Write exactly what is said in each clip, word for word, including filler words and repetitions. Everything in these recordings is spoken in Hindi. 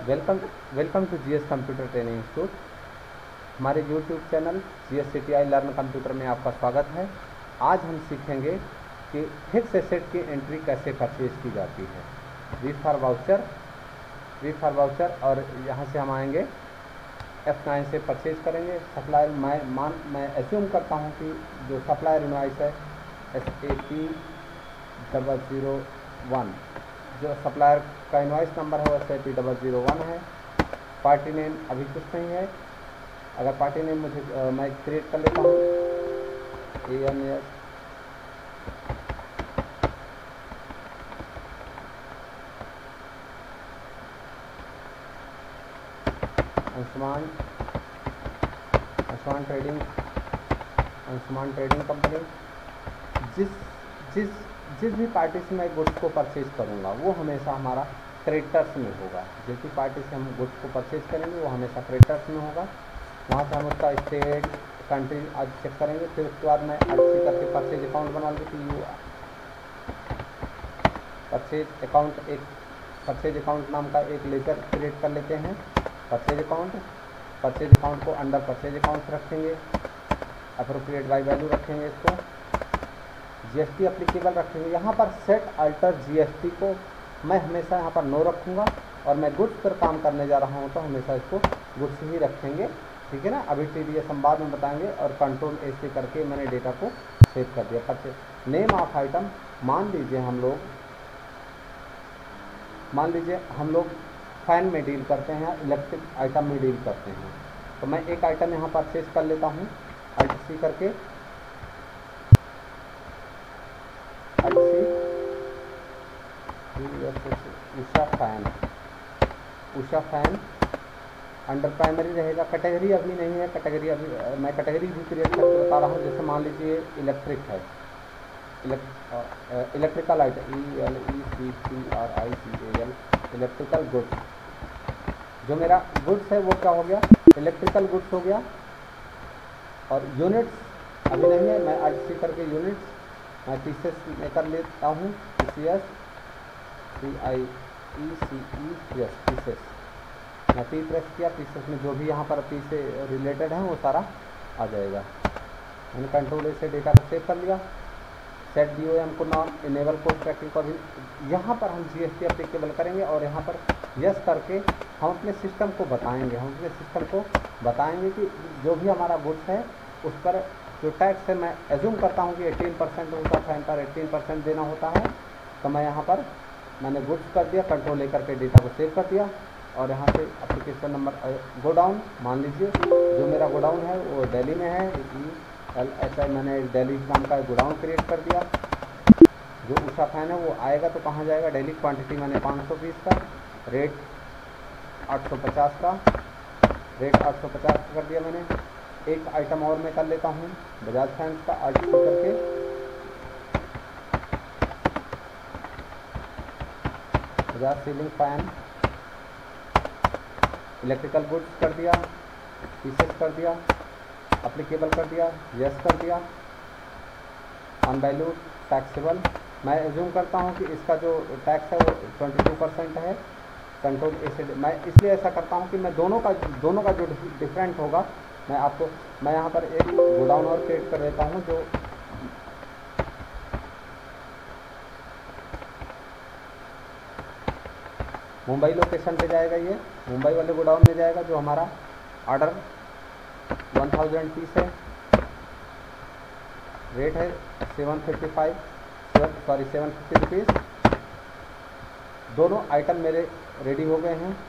Welcome welcome to GS computer training institute. हमारे YouTube channel GS CTI learn computer में आपका स्वागत है। आज हम सीखेंगे कि फिक्स एसेट की एंट्री कैसे परचेज की जाती है। V for voucher V for voucher और यहाँ से हम आएंगे एफ नाइन से परचेज करेंगे। सप्लायर मैं मान मैं एज्यूम करता हूँ कि जो सप्लायर इनवॉइस है S A P double zero one, जो सप्लायर का इनवॉइस नंबर है वो S A P double zero one है। पार्टी नेम अभी कुछ नहीं है। अगर पार्टी नेम मुझे आ, मैं क्रिएट कर लेता हूँ A N S Anshuman Anshuman trading Anshuman trading company. जिस जिस जिस भी पार्टी से मैं गुड्स को परचेज करूँगा वो हमेशा हमारा क्रेडिटर्स में होगा। जिस भी पार्टी से हम गुड्स को परचेज करेंगे वो हमेशा क्रेडिटर्स में होगा। वहाँ से हम उसका स्टेट कंट्री आज चेक करेंगे। फिर उसके बाद मैं अच्छी करके परचेज अकाउंट बना लेती हूँ। परचेज अकाउंट एक परचेज अकाउंट नाम का एक लेजर क्रिएट कर लेते हैं। परचेज अकाउंट परचेज अकाउंट को अंडर परचेज अकाउंट रखेंगे। अप्रोप्रिएट बाई वैल्यू रखेंगे। इसको जीएसटी एप्लीकेबल रखेंगे। यहाँ पर सेट अल्टर जीएसटी को मैं हमेशा यहाँ पर नो रखूँगा और मैं गुड्स पर काम करने जा रहा हूँ तो हमेशा इसको गुड्स ही रखेंगे। ठीक है ना। अभी टीडीएस हम बाद में बताएंगे। और कंट्रोल ए से करके मैंने डेटा को सेव कर दिया। परचेज नेम ऑफ आइटम मान लीजिए हम लोग मान लीजिए हम लोग फैन में डील करते हैं या इलेक्ट्रिक आइटम में डील करते हैं। तो मैं एक आइटम यहाँ परचेज कर लेता हूँ अल्ट सी करके। Alt C Usha fan Usha fan under primary रहेगा। कैटेगरी अभी नहीं है। कैटेगरी अभी मैं कैटेगरी भी क्रिएट करके बता रहा हूँ। जैसे मान लीजिए इलेक्ट्रिक है, electrical item E L E C T R I C A L electrical goods. जो मेरा गुड्स है वो क्या हो गया, इलेक्ट्रिकल गुड्स हो गया। और यूनिट्स अभी नहीं है। मैं आज सी करके यूनिट्स मैं पीसेस में कर लेता हूँ। P S C I E C E S pieces मैं पी प्रेस किया। पीसेस में जो भी यहाँ पर पी से रिलेटेड है वो सारा आ जाएगा। मैंने कंट्रोल ए से डेटा को सेव कर लिया। सेट डी ओ एम को नाम इनेबल कोड ट्रैकिंग को भी यहाँ पर हम जीएसटी एप्लीकेबल करेंगे। और यहाँ पर यस करके हम अपने सिस्टम को बताएंगे हम अपने सिस्टम को बताएंगे कि जो भी हमारा गुड्स है उस पर जो टैक्स है मैं एज्यूम करता हूँ कि एटीन परसेंट होता फैन पर एटीन परसेंट देना होता है। तो मैं यहाँ पर मैंने गुड्स कर दिया। कंट्रोल ले करके डेटा को सेव कर दिया। और यहाँ से एप्लीकेशन नंबर गोडाउन मान लीजिए जो मेरा गोडाउन है वो दिल्ली में है। एल एस आई मैंने दिल्ली नाम का गोडाउन क्रिएट कर दिया। जो उषा फैन है वो आएगा तो कहाँ जाएगा, दिल्ली। क्वांटिटी मैंने पाँच सौ पीस का, रेट आठ सौ पचास का रेट आठ सौ पचास का कर दिया मैंने। एक आइटम और मैं कर लेता हूँ बजाज फैंस का आर्ट करके। Bajaj ceiling fan electrical goods कर दिया, पीसेस कर दिया, एप्लीकेबल कर दिया, यस कर दिया। ऑन वैल्यू टैक्सेबल मैं एज्यूम करता हूँ कि इसका जो टैक्स है वो बाईस परसेंट है। कंट्रोल ए से मैं इसलिए ऐसा करता हूँ कि मैं दोनों का दोनों का जो डिफरेंट होगा मैं आपको मैं यहाँ पर एक गोडाउन और क्रिएट कर देता हूँ जो मुंबई लोकेशन पे जाएगा। ये मुंबई वाले गोडाउन में जाएगा जो हमारा ऑर्डर वन थाउजेंड पीस है। रेट है seven fifty five sorry seven fifty rupees. दोनों आइटम मेरे रेडी हो गए हैं।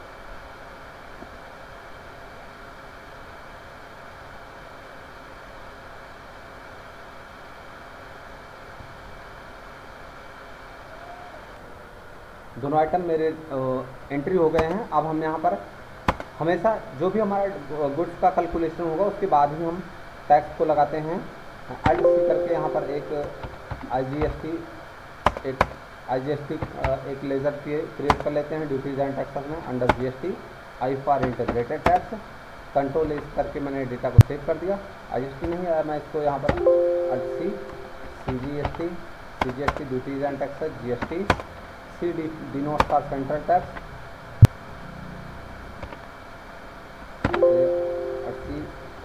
दोनों आइटम मेरे एंट्री हो गए हैं। अब हम यहाँ पर हमेशा जो भी हमारा गुड्स का कैलकुलेशन होगा उसके बाद ही हम टैक्स को लगाते हैं। एड सी करके यहाँ पर एक आईजीएसटी एक आईजीएसटी एक लेजर क्रिएट कर लेते हैं ड्यूटीज एंड टैक्सेस में under GST I for integrated tax. Control S करके मैंने डेटा को सेव कर दिया। आईजीएसटी नहीं है मैं इसको यहाँ पर add C C G S T C G S T duties and taxes GST C D denotes for central tax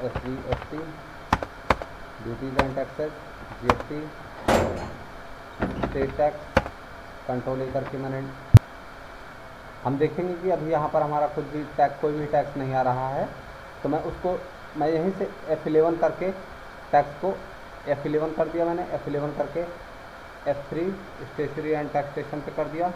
S G S T, duties and taxes, G S T, state tax, control A करके मैंने, हम देखेंगे कि अभी यहाँ पर हमारा कुछ भी टैक्स, कोई भी टैक्स नहीं आ रहा है, तो मैं उसको मैं यहीं से एफ इलेवन करके टैक्स को एफ इलेवन कर दिया मैंने, एफ इलेवन करके F three stationery and taxation पे कर दिया,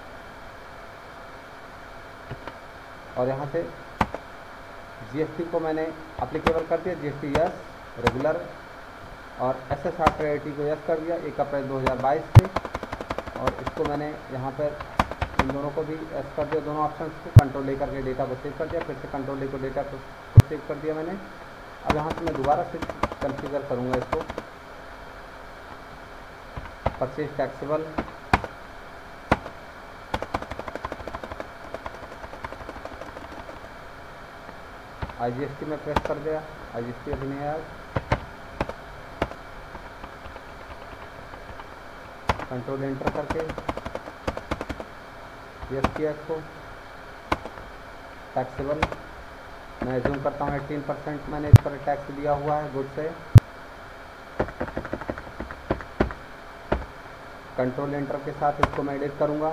और यहाँ से जीएसटी को मैंने अप्लीकेबल कर दिया, जीएसटी यस रेगुलर, और एस एस आर टी को यस कर दिया एक अप्रैल दो हज़ार बाईस से, और इसको मैंने यहाँ पर इन दोनों को भी यस कर दिया, दोनों ऑप्शन को कंट्रोल ए करके डेटा को सेव कर दिया, फिर से कंट्रोल ए को डेटा को सेव कर दिया मैंने। अब यहाँ से मैं दोबारा से कॉन्फ़िगर करूँगा इसको, purchase taxable, I G S T में प्रेस कर दिया, आई जी एस टी अभी नहीं आया, कंट्रोल एंटर करके यस किया इसको, टैक्सेबल मैं एज्यूम करता हूँ एटीन परसेंट मैंने इस पर टैक्स दिया हुआ है गुड से, कंट्रोल एंटर के साथ इसको मैं एडिट करूँगा,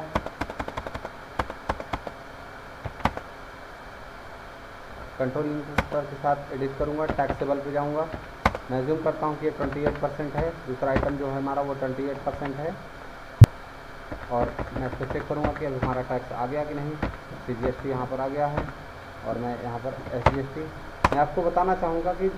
कंट्रोल एंटर के साथ एडिट करूँगा, टैक्सेबल पे जाऊँगा, मैं एज्यूम करता हूँ कि ये अट्ठाईस परसेंट है, दूसरा आइटम जो है हमारा वो अट्ठाईस परसेंट है, और मैं इसको चेक करूँगा कि अब हमारा टैक्स आ गया कि नहीं, सी जी एस टी यहाँ पर आ गया है, और मैं यहाँ पर एस जी एस टी, मैं आपको बताना चाहूँगा कि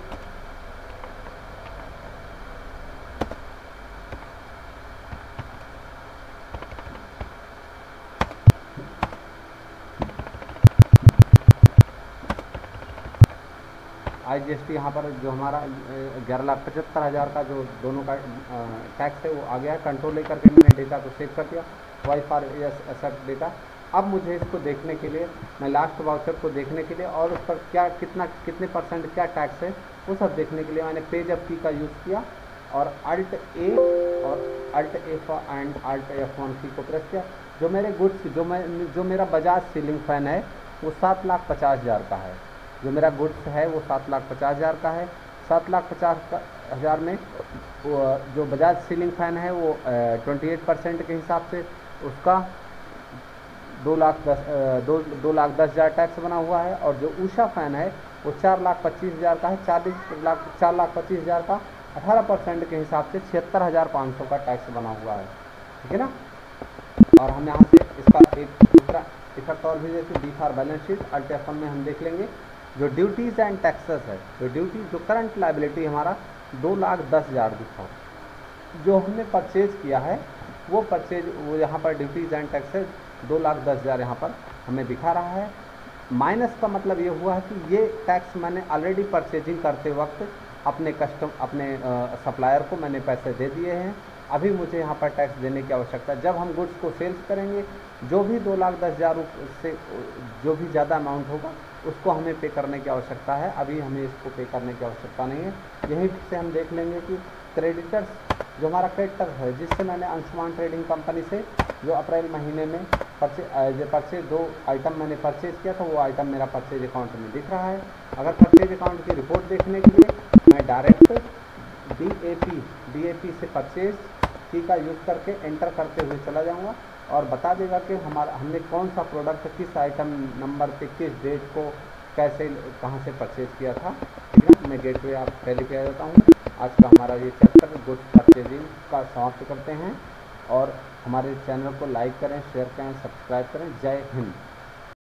आई जी एस टी यहाँ पर जो हमारा ग्यारह लाख पचहत्तर हज़ार का जो दोनों का टैक्स है वो आ गया है, कंट्रोल लेकर के मैंने डेटा को सेव कर दिया, Y for S asset data. अब मुझे इसको देखने के लिए, मैं लास्ट वाउचर को देखने के लिए और उस पर क्या कितना कितने परसेंट क्या टैक्स है वो सब देखने के लिए मैंने पेज अप की का यूज़ किया, और अल्ट ए और alt F and alt F one key को प्रेस किया। जो मेरे गुड्स जो मैं जो मेरा बजाज सीलिंग फ़ैन है वो सात लाख पचास हज़ार का है, जो मेरा गुड्स है वो सात लाख पचास हज़ार का है। सात लाख पचास हज़ार में जो बजाज सीलिंग फ़ैन है वो ट्वेंटी एट परसेंट के हिसाब से उसका दो लाख दस दो दो लाख दस हज़ार टैक्स बना हुआ है, और जो उषा फ़ैन है वो चार लाख पच्चीस हज़ार का है, चालीस लाख चार लाख पच्चीस हज़ार का अठारह परसेंट के हिसाब से छिहत्तर हज़ार पाँच सौ का टैक्स बना हुआ है, ठीक है ना। और हम यहाँ से इसका एक दूसरा इफेक्ट और भी जैसे D for balance sheet alt F one में हम देख लेंगे। जो ड्यूटीज़ एंड टैक्सेस है, जो ड्यूटी जो करंट लाइबिलिटी हमारा दो लाख दस हज़ार दिखा, जो हमने परचेज किया है वो परचेज वो यहाँ पर ड्यूटीज़ एंड टैक्सेस दो लाख दस हज़ार यहाँ पर हमें दिखा रहा है। माइनस का मतलब ये हुआ है कि ये टैक्स मैंने ऑलरेडी परचेजिंग करते वक्त अपने कस्टम अपने सप्लायर को मैंने पैसे दे दिए हैं, अभी मुझे यहाँ पर टैक्स देने की आवश्यकता है। जब हम गुड्स को सेल्स करेंगे जो भी दो लाख दस हज़ार से जो भी ज़्यादा अमाउंट होगा उसको हमें पे करने की आवश्यकता है, अभी हमें इसको पे करने की आवश्यकता नहीं है। यहीं से हम देख लेंगे कि क्रेडिटर्स जो हमारा क्रेडिटर है जिससे मैंने अंशुमान ट्रेडिंग कंपनी से जो अप्रैल महीने में परचेज जो परचेज दो आइटम मैंने परचेज किया था वो आइटम मेरा परचेज अकाउंट में दिख रहा है। अगर परचेज अकाउंट की रिपोर्ट देखने के लिए मैं direct D A P D A P से परचेज की का यूज़ करके एंटर करते हुए चला जाऊंगा और बता देगा कि हमारा हमने कौन सा प्रोडक्ट किस आइटम नंबर पे किस डेट को कैसे कहाँ से परचेज किया था, ठीक है। मैं गेटवे आप पहले पे आ जाता हूँ। आज का हमारा ये चैप्टर गुड्स परचेजिंग का समाप्त करते हैं, और हमारे चैनल को लाइक करें, शेयर करें, सब्सक्राइब करें। जय हिंद।